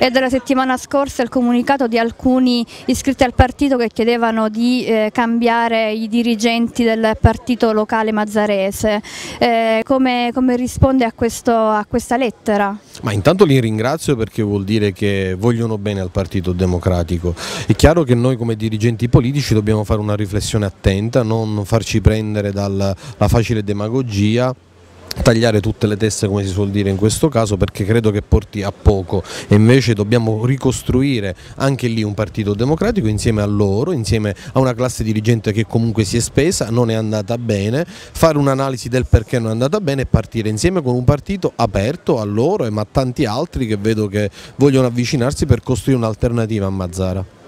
È della settimana scorsa il comunicato di alcuni iscritti al partito che chiedevano di cambiare i dirigenti del partito locale mazzarese. Come risponde a questa lettera? Ma intanto li ringrazio perché vuol dire che vogliono bene al Partito Democratico. È chiaro che noi come dirigenti politici dobbiamo fare una riflessione attenta, non farci prendere dalla facile demagogia, tagliare tutte le teste come si suol dire in questo caso, perché credo che porti a poco, e invece dobbiamo ricostruire anche lì un partito democratico insieme a loro, insieme a una classe dirigente che comunque si è spesa, non è andata bene, fare un'analisi del perché non è andata bene e partire insieme con un partito aperto a loro ma a tanti altri che vedo che vogliono avvicinarsi per costruire un'alternativa a Mazara.